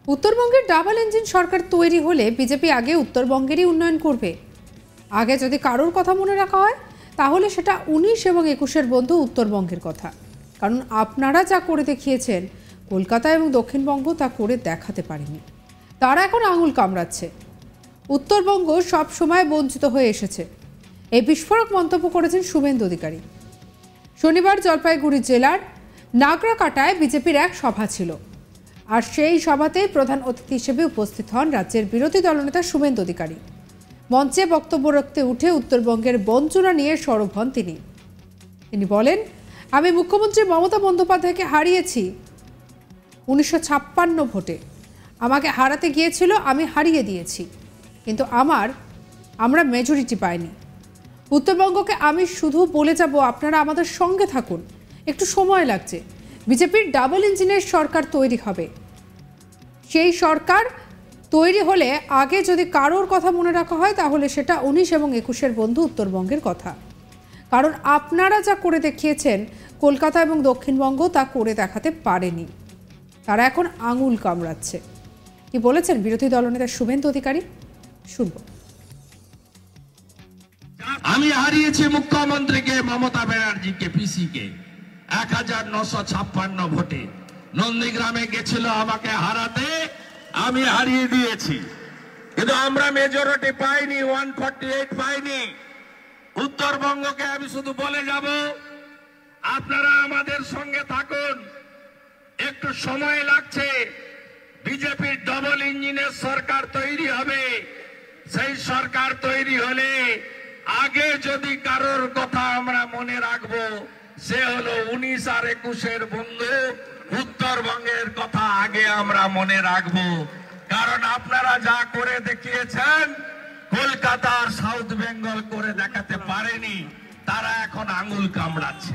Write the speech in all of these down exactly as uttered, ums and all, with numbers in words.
উত্তরবঙ্গের double engine সরকার তৈরি হলে বিজেপি আগে উত্তরবঙ্গেরই উন্নয়ন করবে। আগে যদি কারোর কথা মনে রাখা হয় তাহলে সেটা উনিশ এবং একুশের বন্ধু উত্তরবঙ্গের কথা। কারণ আপনারা যা করে দেখিয়েছেন কলকাতা এবং দক্ষিণবঙ্গ তা করে দেখাতে পারেনি। তারা এখন আঙুল কামড়াচ্ছে। উত্তরবঙ্গ সব সময় বঞ্চিত হয়ে এসেছে। এই বিস্ফোরক মন্তব্য করেছেন শুভেন্দু অধিকারী। শনিবার জলপাইগুড়ি জেলার নাগরাকাটায় বিজেপির এক সভা ছিল, আর সেই সভাতেই প্রধান অতিথি হিসেবে উপস্থিত হন রাজ্যের বিরোধী দলনেতা শুভেন্দু অধিকারী। মঞ্চে বক্তব্য রাখতে উঠে উত্তরবঙ্গের বঞ্চনা নিয়ে সরব হন তিনি। তিনি বলেন, আমি মুখ্যমন্ত্রী মমতা বন্দ্যোপাধ্যায়কে হারিয়েছি উনিশশো ছাপ্পান্ন ভোটে। আমাকে হারাতে গিয়েছিল, আমি হারিয়ে দিয়েছি, কিন্তু আমার আমরা মেজরিটি পাইনি। উত্তরবঙ্গকে আমি শুধু বলে যাব আপনারা আমাদের সঙ্গে থাকুন, একটু সময় লাগছে। বিজেপির ডাবল ইঞ্জিনের সরকার তৈরি হবে। সেই সরকার তৈরি হলে আগে যদি কারোর কথা মনে রাখা হয় তাহলে সেটা উনিশ এবং একুশের বন্ধু উত্তরবঙ্গের কথা। কারণ আপনারা যা করে দেখিয়েছেন কলকাতা এবং দক্ষিণবঙ্গ তা করে দেখাতে পারেনি। তারা এখন আঙুল কামড়াচ্ছে। কি বলেছেন বিরোধী দলনেতা শুভেন্দু অধিকারী, শুনব। আমি হারিয়েছি মুখ্যমন্ত্রীকে মমতা ব্যানার্জিকে পিসিকে এক হাজার নশো ছাপ্পান্ন ভোটে। নন্দীগ্রামে গেছিল আমাকে হারাতে, আমি হারিয়ে দিয়েছি, কিন্তু আমরা মেজরিটি পাইনি, ওয়ান ফর্টি এইট পাইনি। উত্তরবঙ্গকে আমি শুধু বলে যাব আপনারা আমাদের সঙ্গে থাকুন, একটু সময় লাগছে। বিজেপির ডবল ইঞ্জিনের সরকার তৈরি হবে। সেই সরকার তৈরি হলে আগে যদি কারোর কথা আমরা মনে রাখবো সে হলো উনিশ আর একুশের বন্ধু উত্তরবঙ্গের কথা আগে আমরা মনে রাখবো। কারণ আপনারা যা করে দেখিয়েছেন কলকাতা আর সাউথ বেঙ্গল করে দেখাতে পারেনি। তারা এখন আঙুল কামড়াচ্ছে।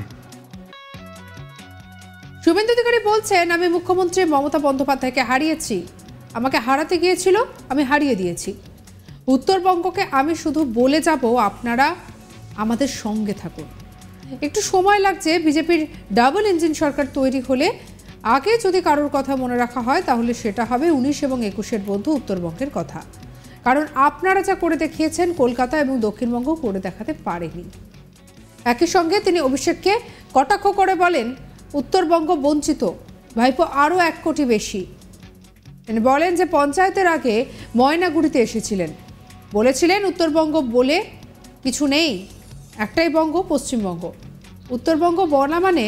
শুভেন্দু অধিকারী বলছেন, আমি মুখ্যমন্ত্রী মমতা বন্দ্যোপাধ্যায়কে হারিয়েছি, আমাকে হারাতে গিয়েছিল, আমি হারিয়ে দিয়েছি। উত্তরবঙ্গকে আমি শুধু বলে যাব আপনারা আমাদের সঙ্গে থাকুন, একটু সময় লাগছে। বিজেপির ডাবল ইঞ্জিন সরকার তৈরি হলে আগে যদি কারোর কথা মনে রাখা হয় তাহলে সেটা হবে উনিশ এবং একুশের বন্ধু উত্তরবঙ্গের কথা। কারণ আপনারা যা করে দেখিয়েছেন কলকাতা এবং দক্ষিণবঙ্গ করে দেখাতে পারেনি। একই সঙ্গে তিনি অভিষেককে কটাক্ষ করে বলেন, উত্তরবঙ্গ বঞ্চিত, ভাইপো আরও এক কোটি বেশি। তিনি বলেন যে পঞ্চায়েতের আগে ময়নাগুড়িতে এসেছিলেন, বলেছিলেন উত্তরবঙ্গ বলে কিছু নেই, একটাই বঙ্গ, পশ্চিমবঙ্গ। উত্তরবঙ্গ বলা মানে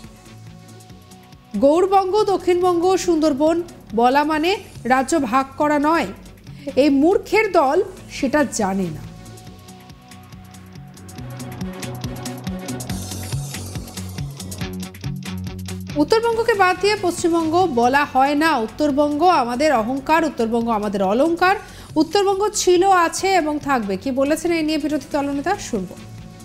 গৌড়বঙ্গ, দক্ষিণবঙ্গ, সুন্দরবন বলা মানে রাজ্য ভাগ করা নয়। এই মূর্খের দল সেটা জানে না। উত্তরবঙ্গকে বাদ দিয়ে পশ্চিমবঙ্গ বলা হয় না। উত্তরবঙ্গ আমাদের অহংকার, উত্তরবঙ্গ আমাদের অলংকার। উত্তরবঙ্গ ছিল, আছে এবং থাকবে। কি বলেছেন এই নিয়ে বিরোধী দলনেতা, শুনবো।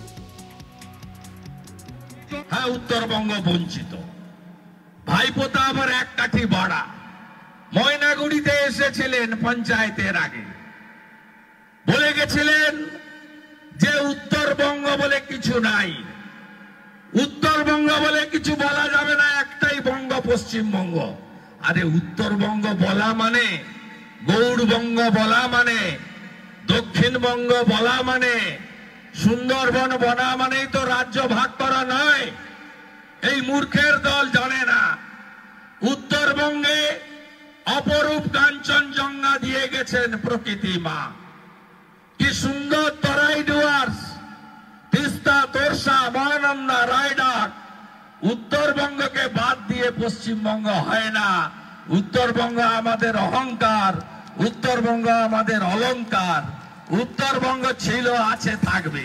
হ্যাঁ, উত্তরবঙ্গ বঞ্চিত, ভাইপোতা আবার এক কাঠি বাড়া। ময়নাগুড়িতে এসেছিলেন পঞ্চায়েতের আগে, বলে গেছিলেন যে উত্তরবঙ্গ বলে কিছু নাই, উত্তরবঙ্গ বলে কিছু বলা যাবে না, একটাই বঙ্গ, পশ্চিমবঙ্গ। আরে উত্তরবঙ্গ বলা মানে, গৌড়বঙ্গ বলা মানে, দক্ষিণবঙ্গ বলা মানে, সুন্দরবন বলা মানেই তো রাজ্য ভাগ করা নয়। এই মূর্খের দল জানে না উত্তরবঙ্গে অপরূপ কাঞ্চনজঙ্ঘা দিয়ে গেছেন প্রকৃতি মা। কি সুন্দর তরাই ডুয়ার্স, তিস্তা, তোরসা, মহানন্দা, রায়ডাক। উত্তরবঙ্গকে বাদ দিয়ে পশ্চিমবঙ্গ হয় না। উত্তরবঙ্গ আমাদের অহংকার, উত্তরবঙ্গ আমাদের অলংকার। উত্তরবঙ্গ ছিল, আছে, থাকবে।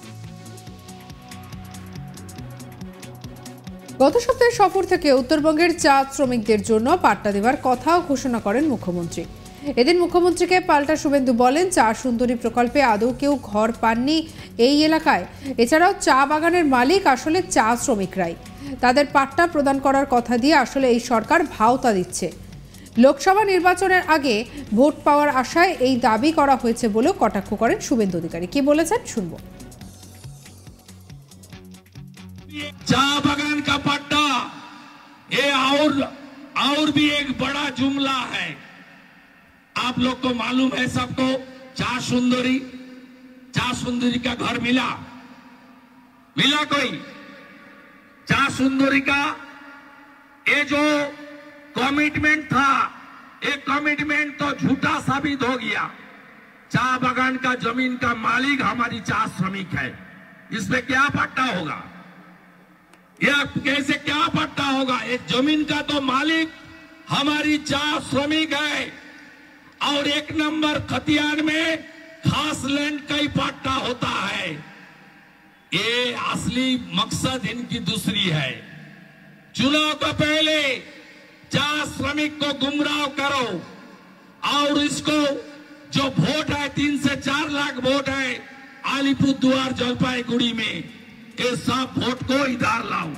গত সপ্তাহে সফর থেকে উত্তরবঙ্গের চা শ্রমিকদের জন্য পাট্টা দেওয়ার কথাও ঘোষণা করেন মুখ্যমন্ত্রী। এদিন মুখ্যমন্ত্রীকে পাল্টা শুভেন্দু বলেন, চা সুন্দরী প্রকল্পে আদৌ কেউ ঘর পাননি এই এলাকায়। এছাড়াও চা বাগানের মালিক আসলে চা শ্রমিকরাই। তাদের পাট্টা প্রদান করার কথা দিয়ে আসলে এই সরকার ভাওতা দিচ্ছে। লোকসভা নির্বাচনের আগে ভোট পাওয়ার আশায় এই দাবি করা হয়েছে বলেও কটাক্ষ করেন শুভেন্দু অধিকারী। কি বলেছেন, শুনবো। चा बगान का पट्टा ये और और भी एक बड़ा जुमला है। आप लोग को मालूम है सबको, चा सुंदरी, चा सुंदरी का घर मिला मिला कोई? चा सुंदरी का ये जो कमिटमेंट था, ये कमिटमेंट तो झूठा साबित हो गया। चा बागान का जमीन का मालिक हमारी चा श्रमिक है, इसमें क्या पट्टा होगा? यह कैसे क्या पट्टा होगा? एक जमीन का तो मालिक हमारी चा श्रमिक है और एक नंबर खतियान में खास लैंड का ही पट्टा होता है। ये असली मकसद इनकी दूसरी है। चुनाव का पहले चा श्रमिक को गुमराह करो और इसको जो वोट है, तीन से चार लाख वोट है आलिपुरदुआर जलपाईगुड़ी में, ये सब ভোট को इधर लाओ।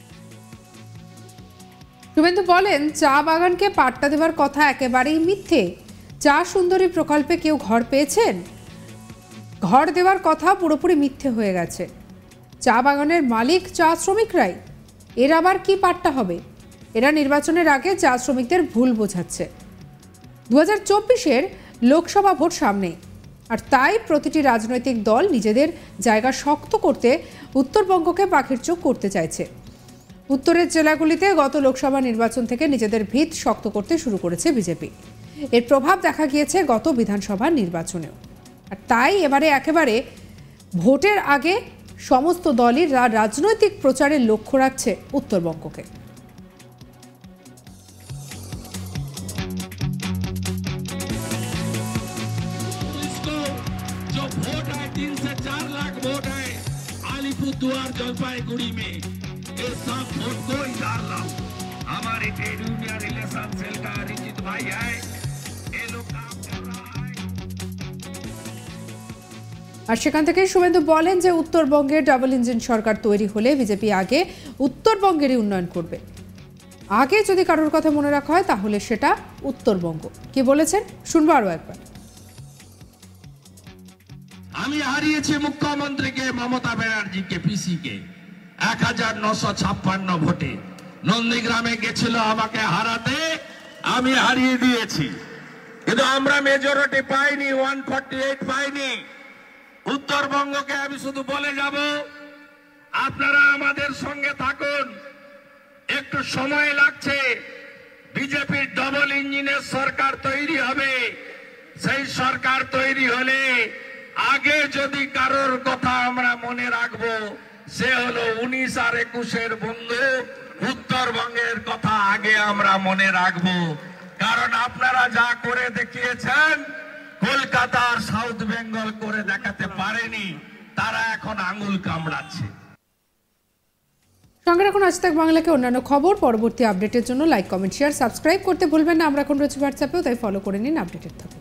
শুভেন্দু বলেন, চা বাগানকে পাট্টা দেওয়ার কথা একেবারেই মিথ্যে। চা সুন্দরী প্রকল্পে কেউ ঘর পেয়েছেন? ঘর দেওয়ার কথা পুরোপুরি মিথ্যে হয়ে গেছে। চা বাগানের মালিক চা শ্রমিকরাই, এর আবার কি পাট্টা হবে? এরা নির্বাচনের আগে চা শ্রমিকদের ভুল বোঝাচ্ছে। দু হাজার চব্বিশের লোকসভা ভোট সামনে, আর তাই প্রতিটি রাজনৈতিক দল নিজেদের জায়গা শক্ত করতে উত্তরবঙ্গকে পাখির চোখ করতে চাইছে। উত্তরের জেলাগুলিতে গত লোকসভা নির্বাচন থেকে নিজেদের ভিত শক্ত করতে শুরু করেছে বিজেপি। এর প্রভাব দেখা গিয়েছে গত বিধানসভা নির্বাচনেও। আর তাই এবারে একেবারে ভোটের আগে সমস্ত দলই রাজনৈতিক প্রচারের লক্ষ্য রাখছে উত্তরবঙ্গকে। तीन से चार लाख वोट है आलिपुरदुआर जलपाईगुड़ी में, ये सब वोट को इधर लाओ। हमारे ट्रेड यूनियन रिलेशन सेल का अरिजीत भाई है, ये लोग काम कर रहा है। আর সেখান থেকে শুভেন্দু বলেন যে উত্তরবঙ্গে ডাবল ইঞ্জিন সরকার তৈরি হলে বিজেপি আগে উত্তরবঙ্গেরই উন্নয়ন করবে। আগে যদি কারোর কথা মনে রাখা হয় তাহলে সেটা উত্তরবঙ্গ। কি বলেছেন শুনবো আরো একবার। আমি হারিয়েছি মুখ্যমন্ত্রীকে মমতা ব্যানার্জিকে পিসি কে এক হাজার নশো ছাপ্পান্ন ভোটে। নন্দীগ্রামে গেছিল আমাকে হারাতে, আমি হারিয়ে দিয়েছি। কিন্তু আমরা মেজরিটি পাইনি, ওয়ান ফর্টি এইট পাইনি। উত্তরবঙ্গকে আমি শুধু বলে যাব, আপনারা আমাদের সঙ্গে থাকুন, একটু সময় লাগছে। বিজেপির ডবল ইঞ্জিনের সরকার তৈরি হবে। সেই সরকার তৈরি হলে আগে যদি কারোর কথা আমরা মনে রাখবো, সে হলো উনিশ আর একুশের বন্ধু উত্তরবঙ্গের কথা আগে আমরা মনে রাখবো। কারণ আপনারা যা করে দেখিয়েছেন কলকাতা আর সাউথ বেঙ্গল করে দেখাতে পারেনি, তারা এখন আঙুল কামড়াচ্ছে। সঙ্গে রাখুন আজ তাক বাংলাকে অন্যান্য খবর। পরবর্তী আপডেটের জন্য লাইক, কমেন্ট, শেয়ার, সাবস্ক্রাইব করতে ভুলবেন না। আমরা এখন রয়েছে হোয়াটসঅ্যাপেও, তাই ফলো করে নিন, আপডেটেড থাকুন।